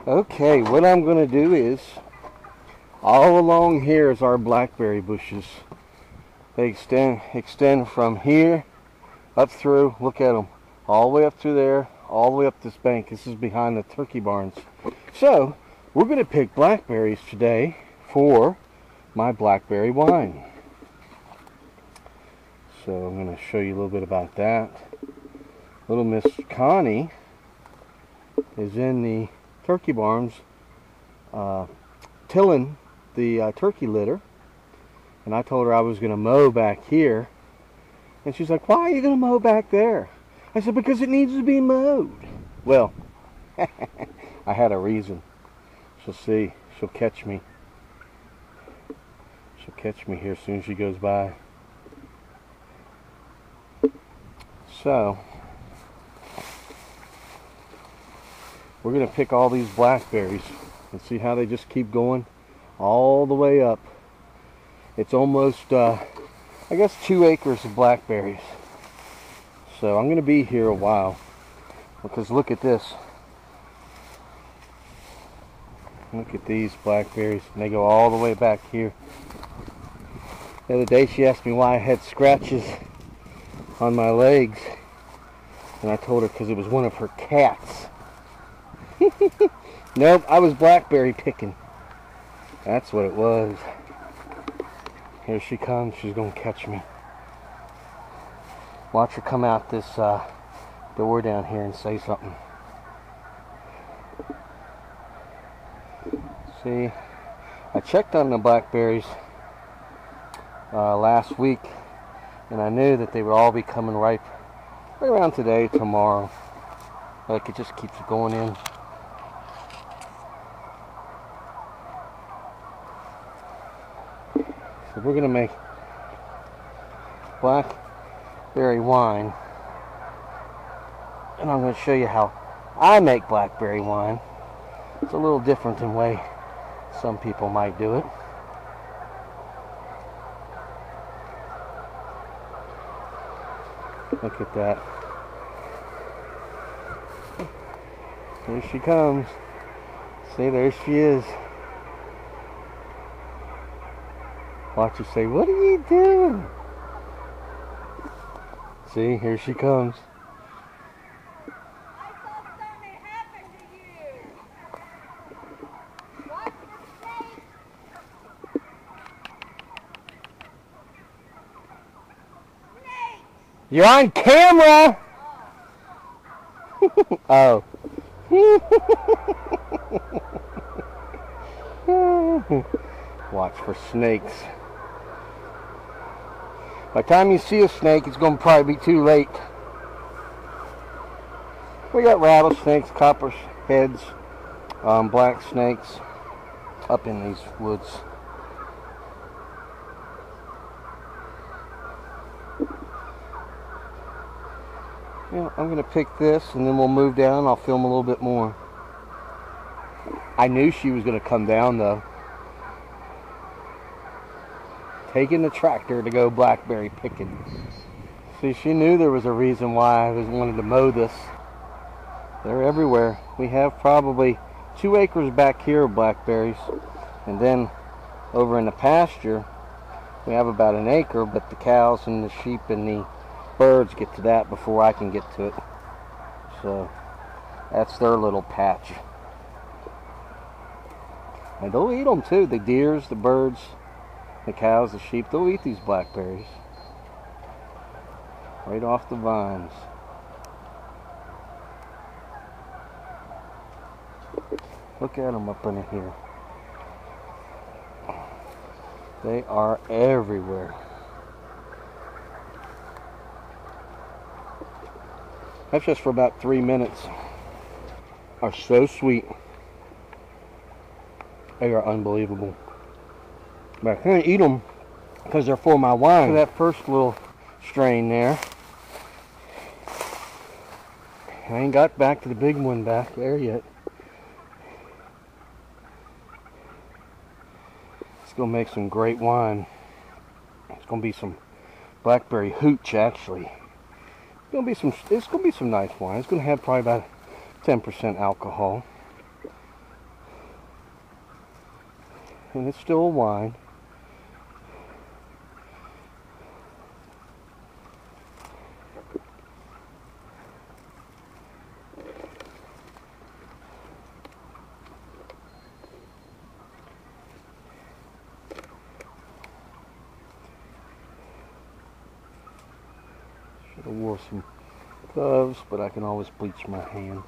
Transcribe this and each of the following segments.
Okay, what I'm going to do is, all along here is our blackberry bushes. They extend from here up through, look at them, all the way up through there, all the way up this bank. This is behind the turkey barns. So, we're going to pick blackberries today for my blackberry wine. So I'm going to show you a little bit about that. Little Miss Connie is in the turkey barns tilling the turkey litter, and I told her I was going to mow back here, and she's like, why are you going to mow back there? I said, because it needs to be mowed. Well, I had a reason. She'll see. She'll catch me. She'll catch me here as soon as she goes by. So, we're going to pick all these blackberries and see how they just keep going all the way up. It's almost, I guess, 2 acres of blackberries. So I'm going to be here a while, because look at this. Look at these blackberries, and they go all the way back here. The other day she asked me why I had scratches on my legs, and I told her because it was one of her cats. Nope, I was blackberry picking. That's what it was. Here she comes. She's going to catch me. Watch her come out this door down here and say something. See, I checked on the blackberries last week, and I knew that they would all be coming ripe right around today, tomorrow. Like, it just keeps going in. So we're going to make blackberry wine, and I'm going to show you how I make blackberry wine. It's a little different than the way some people might do it. Look at that. Here she comes. See, there she is. Watch her say, what are you doing? See, here she comes. I thought something happened to you. Watch the snake. Snake. You're on camera! Oh. Watch for snakes. By the time you see a snake, it's going to probably be too late. We got rattlesnakes, copperheads, black snakes up in these woods. Yeah, I'm going to pick this, and then we'll move down. I'll film a little bit more. I knew she was going to come down, though. Taking the tractor to go blackberry picking. See, she knew there was a reason why I wanted to mow this. They're everywhere. We have probably 2 acres back here of blackberries, and then over in the pasture we have about 1 acre, but the cows and the sheep and the birds get to that before I can get to it. So that's their little patch. And they'll eat them too. The deers, the birds, the cows, the sheep, they'll eat these blackberries right off the vines. Look at them up in here. They are everywhere. That's just for about 3 minutes. Are so sweet. They are unbelievable. But I can't eat them because they're for my wine. So that first little strain there. I ain't got back to the big one back there yet. It's gonna make some great wine. It's gonna be some blackberry hooch, actually. It's gonna be some nice wine. It's gonna have probably about 10% alcohol. and it's still a wine. Should have wore some gloves, but I can always bleach my hands.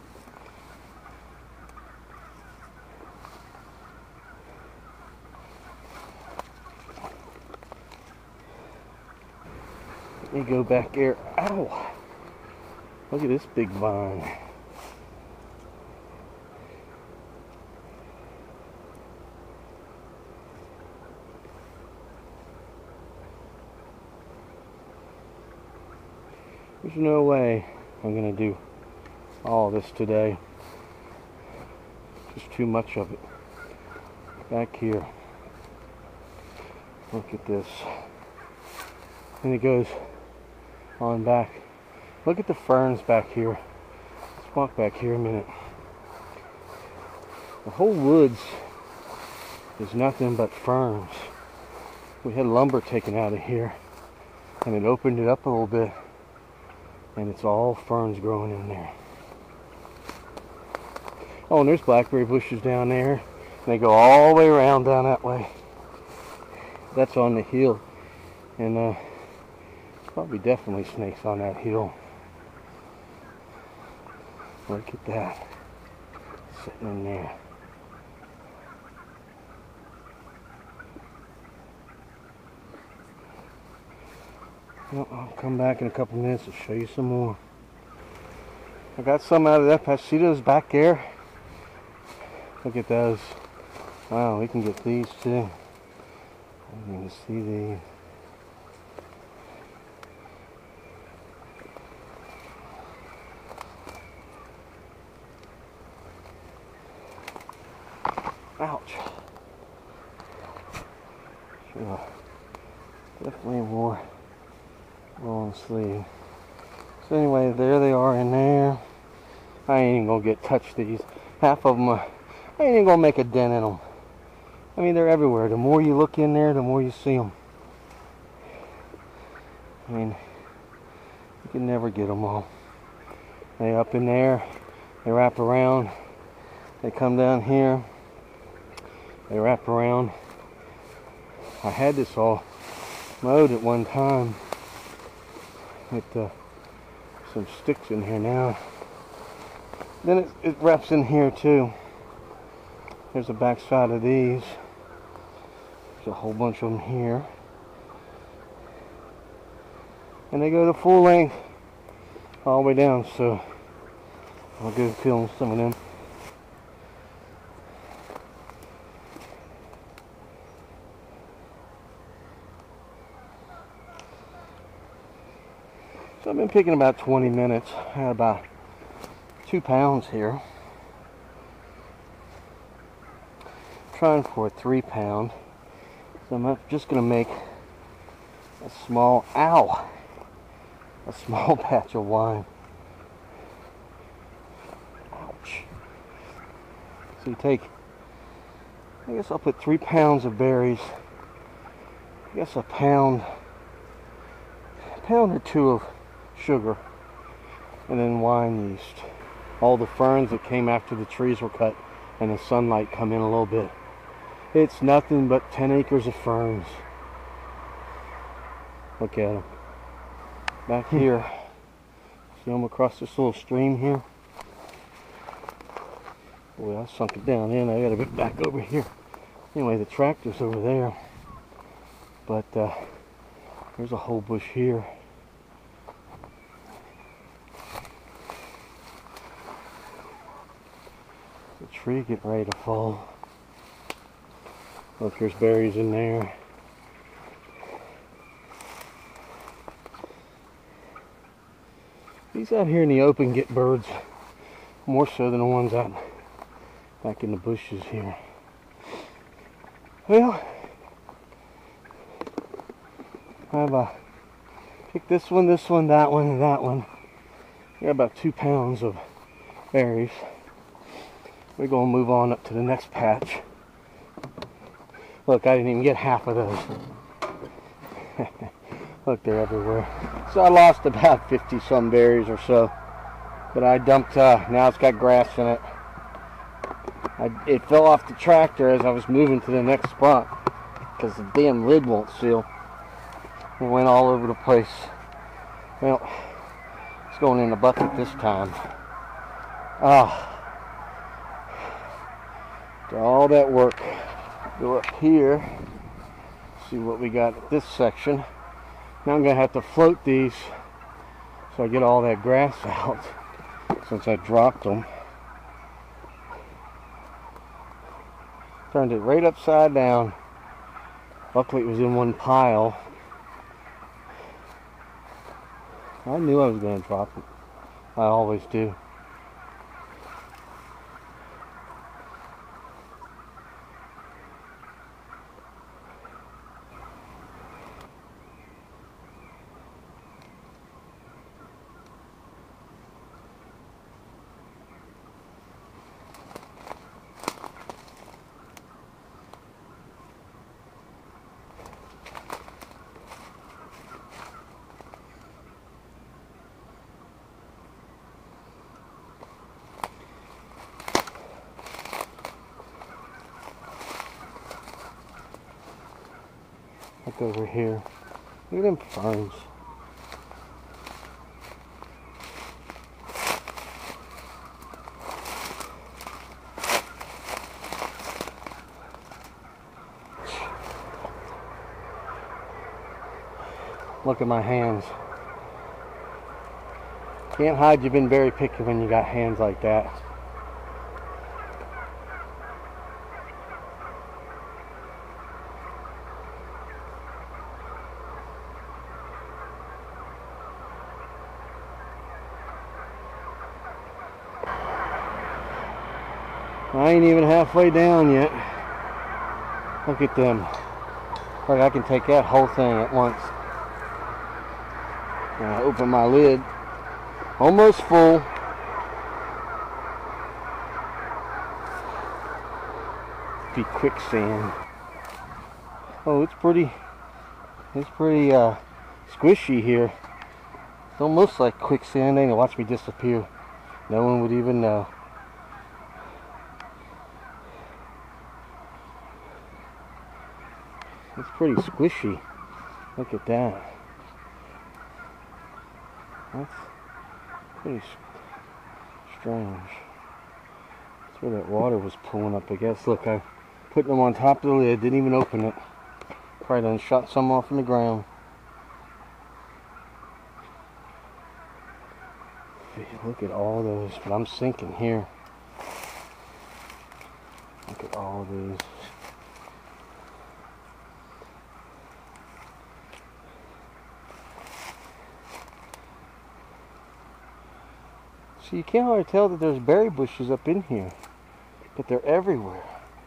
Let me go back there. Ow! Look at this big vine. There's no way I'm gonna do all this today. Just too much of it. Back here. Look at this. And it goes on back. Look at the ferns back here. Let's walk back here a minute. The whole woods is nothing but ferns. We had lumber taken out of here, and it opened it up a little bit, and it's all ferns growing in there. Oh, and there's blackberry bushes down there, and they go all the way around down that way. That's on the hill, and probably definitely snakes on that hill. Look at that, sitting in there. Well, I'll come back in a couple minutes and show you some more. I got some out of that patch. See those back there? Look at those. Wow, we can get these too. I can see these. Ouch. Sure. Definitely more long sleeve. So anyway, there they are in there. I ain't even gonna touch these. Half of them, I ain't even gonna make a dent in them. I mean, they're everywhere. The more you look in there, the more you see them. I mean, you can never get them all. They up in there, they wrap around, they come down here, they wrap around. I had this all mowed at one time with some sticks in here now. Then it wraps in here too. There's the back side of these. There's a whole bunch of them here. And they go to full length all the way down, so I'll go film some of them. So I've been picking about 20 minutes. I had about 2 pounds here. Trying for a 3 pound. So I'm just going to make a small, a small batch of wine. Ouch. So you take, I guess I'll put 3 pounds of berries. I guess a pound or 2 of sugar, and then wine yeast. All the ferns that came after the trees were cut and the sunlight come in a little bit. It's nothing but 10 acres of ferns. Look at them. Back here, see them across this little stream here? Boy, I sunk it down in. I gotta get back over here. Anyway, the tractor's over there, but there's a whole bush here. The tree getting ready to fall. Look, there's berries in there. These out here in the open get birds more so than the ones out back in the bushes here. Well, I've picked this one, that one, and that one. I got about 2 pounds of berries. We're going to move on up to the next patch. Look, I didn't even get half of those. Look, they're everywhere. So I lost about 50 some berries or so. But I dumped, now it's got grass in it. It fell off the tractor as I was moving to the next spot because the damn lid won't seal. It went all over the place. Well, it's going in the bucket this time. After all that work, go up here, see what we got at this section. Now I'm going to have to float these so I get all that grass out since I dropped them. Turned it right upside down. Luckily it was in one pile. I knew I was going to drop it. I always do. Look over here. Look at them ferns. Look at my hands. Can't hide you've been very picky when you got hands like that. I ain't even halfway down yet. Look at them. Like I can take that whole thing at once. And I open my lid. Almost full. Be quicksand. Oh, it's pretty squishy here. It's almost like quicksand. They watch me disappear. No one would even know. It's pretty squishy. Look at that. That's pretty strange. That's where that water was pulling up, I guess. Look, I put them on top of the lid, didn't even open it. Probably done shot some off in the ground. Look at all those, but I'm sinking here. Look at all these. So you can't hardly tell that there's berry bushes up in here, but they're everywhere.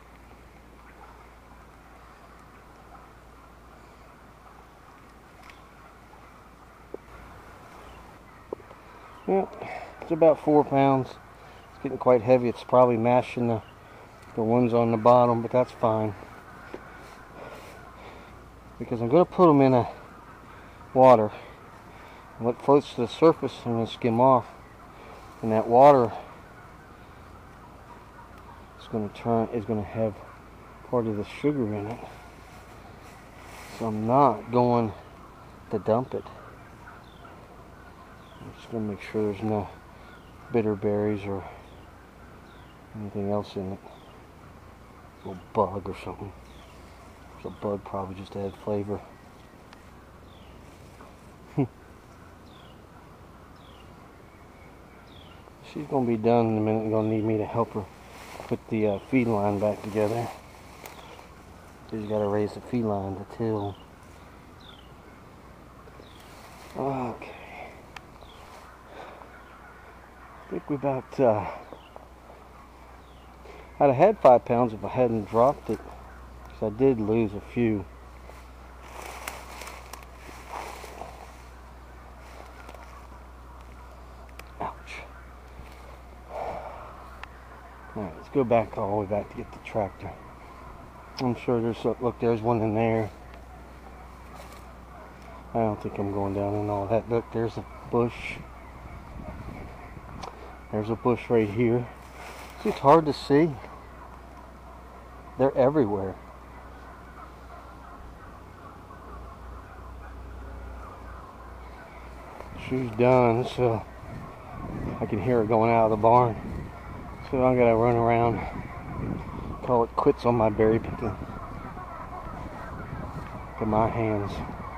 Well, it's about 4 pounds. It's getting quite heavy. It's probably mashing the ones on the bottom, but that's fine. Because I'm going to put them in a water. What floats to the surface, I'm going to skim off. And that water is going to have part of the sugar in it. So I'm not going to dump it. I'm just going to make sure there's no bitter berries or anything else in it. A little bug or something. There's a bug probably just to add flavor. She's going to be done in a minute and going to need me to help her put the feed line back together. She's got to raise the feed line to till. Okay. I think we about, I'd have had 5 pounds if I hadn't dropped it. Because I did lose a few. Alright, let's go back all the way back to get the tractor. I'm sure look, there's one in there. I don't think I'm going down in all that. Look, there's a bush. There's a bush right here. See, it's hard to see. They're everywhere. She's done, so I can hear her going out of the barn. So I gotta run around, call it quits on my berry picking. Look at my hands.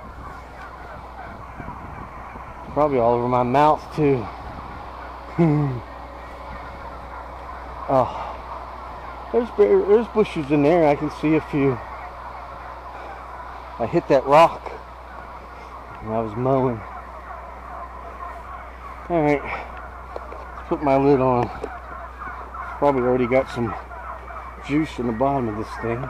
Probably all over my mouth too. Oh, there's bushes in there. I can see a few. I hit that rock when I was mowing. Alright, let's put my lid on. Probably already got some juice in the bottom of this thing.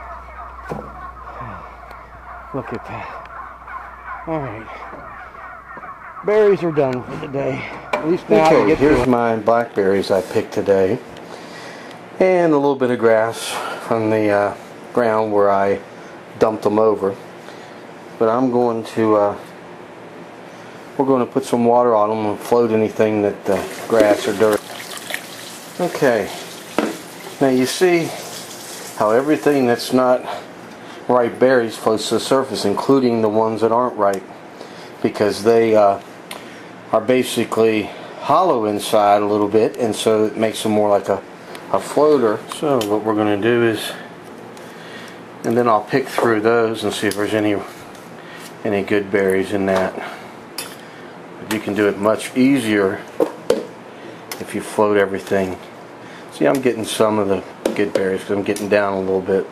Look at that. Alright. Berries are done for the day. At least now I get here's my blackberries I picked today. And a little bit of grass from the ground where I dumped them over. But I'm going to we're going to put some water on them and float anything that grass or dirt. Okay, now you see how everything that's not ripe berries floats to the surface, including the ones that aren't ripe, because they are basically hollow inside a little bit, and so it makes them more like a floater. So what we're going to do is, and then I'll pick through those and see if there's any good berries in that. You can do it much easier if you float everything. See, I'm getting some of the good berries because I'm getting down a little bit.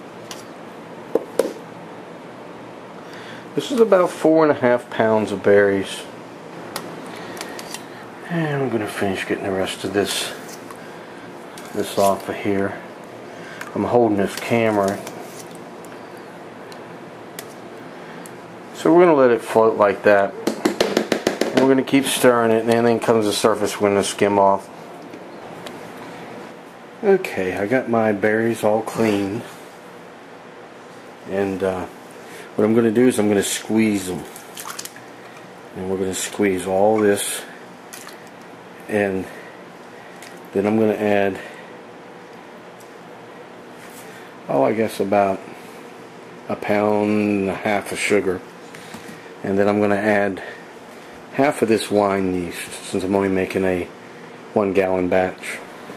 This is about 4.5 pounds of berries. And I'm going to finish getting the rest of this off of here. I'm holding this camera. So we're going to let it float like that. And we're going to keep stirring it, and anything comes to the surface, we're going to skim off. Okay, I got my berries all cleaned. And what I'm going to do is I'm going to squeeze them. And we're going to squeeze all this. And then I'm going to add, I guess about 1.5 pounds of sugar. And then I'm going to add half of this wine yeast, since I'm only making a 1 gallon batch.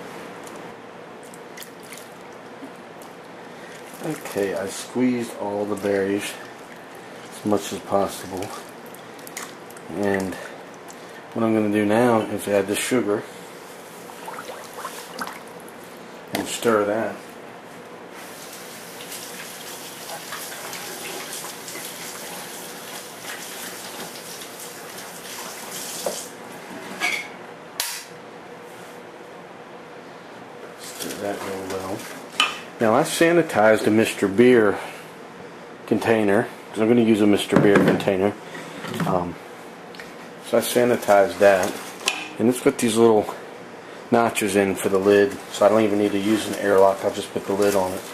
Okay, I squeezed all the berries as much as possible. And what I'm going to do now is add the sugar and stir that. That real well. Now I sanitized a Mr. Beer container, because I'm going to use a Mr. Beer container. So I sanitized that, and it's got these little notches in for the lid, so I don't even need to use an airlock. I'll just put the lid on it.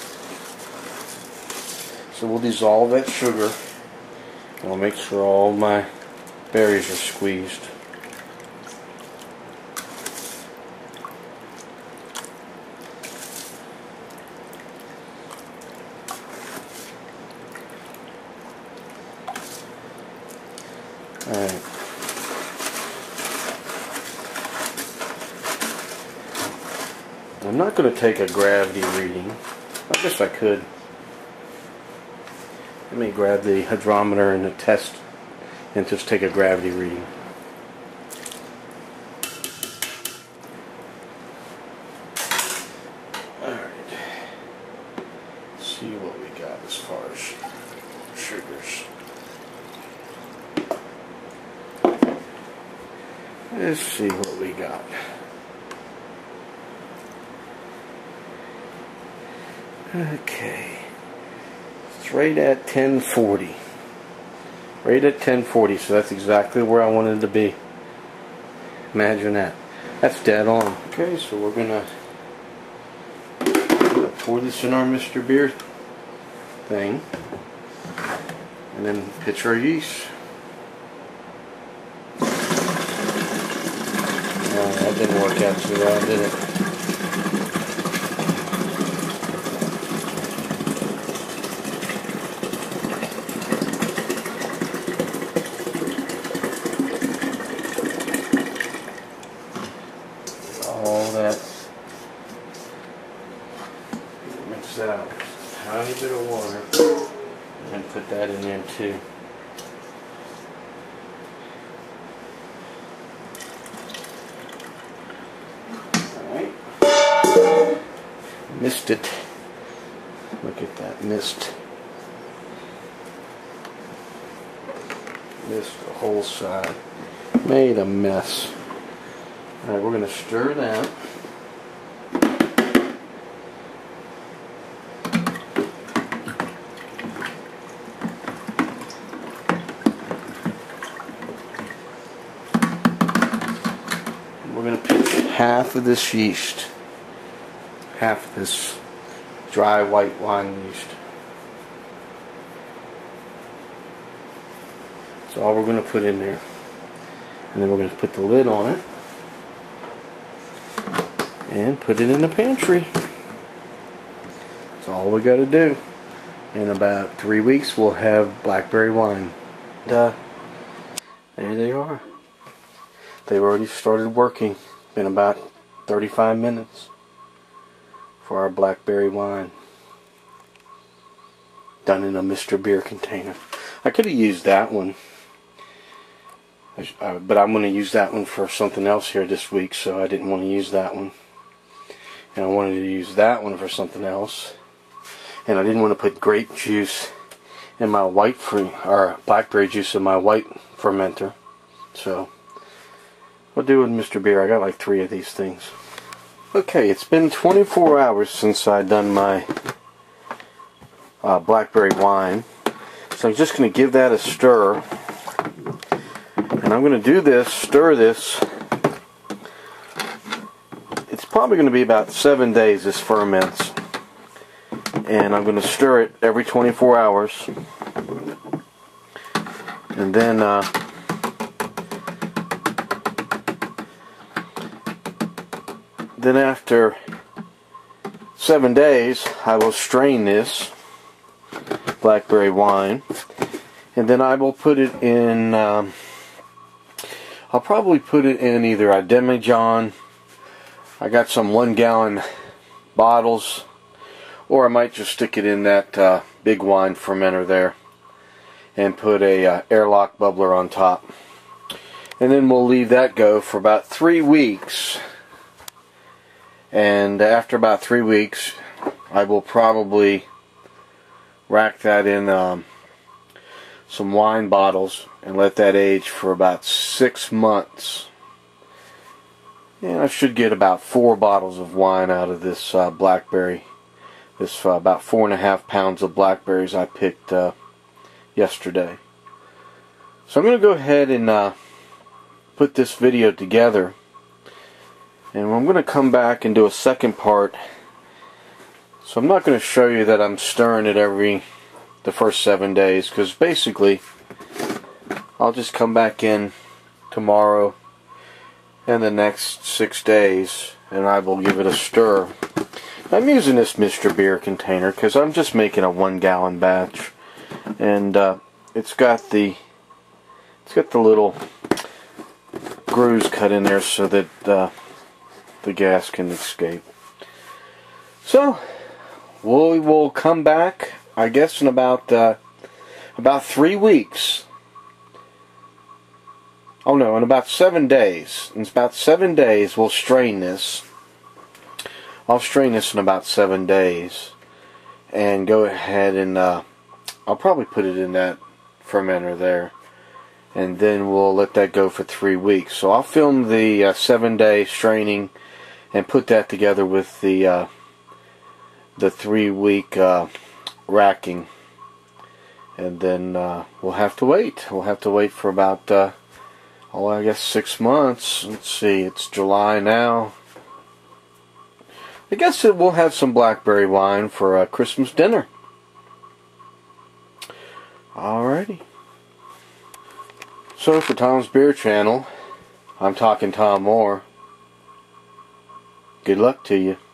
So we'll dissolve that sugar, and I'll make sure all my berries are squeezed. Alright. I'm not going to take a gravity reading. I guess I could. Let me grab the hydrometer and the test and just take a gravity reading. Alright. Let's see what we got as far as sugars. Let's see what we got. Okay. It's right at 1040. Right at 1040, so that's exactly where I wanted it to be. Imagine that. That's dead on. Okay, so we're gonna pour this in our Mr. Beer thing. And then pitch our yeast. That didn't work out too well, did it? All that mix out a tiny bit of water and put that in there too. Alright. Missed it. Look at that mist. Missed the whole side. Made a mess. Alright, we're going to stir that. We're going to pick half of this yeast. Half of this dry white wine yeast. That's all we're going to put in there. And then we're going to put the lid on it. And put it in the pantry. That's all we got to do. In about 3 weeks we'll have blackberry wine. There they are. They've already started working. Been about 35 minutes for our blackberry wine. Done in a Mr. Beer container. I could have used that one. But I'm going to use that one for something else here this week, so I didn't want to use that one. And I wanted to use that one for something else. And I didn't want to put grape juice in my or blackberry juice in my white fermenter. So, we'll do with Mr. Beer. I got like 3 of these things. Okay, it's been 24 hours since I done my blackberry wine. So I'm just going to give that a stir. And I'm going to do this, stir this. It's probably going to be about 7 days this ferments. And I'm going to stir it every 24 hours. And then after 7 days I will strain this blackberry wine. And then I will put it in, I'll probably put it in either a demijohn. I got some 1 gallon bottles, or I might just stick it in that big wine fermenter there and put a airlock bubbler on top. And then we'll leave that go for about 3 weeks. And after about 3 weeks, I will probably rack that in some wine bottles and let that age for about 6 months. And I should get about 4 bottles of wine out of this blackberry. This about 4.5 pounds of blackberries I picked yesterday. So I'm going to go ahead and put this video together. And I'm going to come back and do a second part. So I'm not going to show you that I'm stirring it the first 7 days, because basically I'll just come back in tomorrow and the next 6 days and I will give it a stir. I'm using this Mr. Beer container because I'm just making a 1 gallon batch, and it's got the little grooves cut in there so that the gas can escape. So we will come back, I guess, in about 3 weeks. Oh no, in about 7 days. In about 7 days we'll strain this. I'll strain this in about 7 days and go ahead and I'll probably put it in that fermenter there, and then we'll let that go for 3 weeks. So I'll film the 7-day straining and put that together with the 3-week racking, and then we'll have to wait. We'll have to wait for about I guess 6 months. Let's see, it's July now. I guess we'll have some blackberry wine for Christmas dinner. Alrighty. So for Tom's Beer Channel, I'm talking Tom Moore. Good luck to you.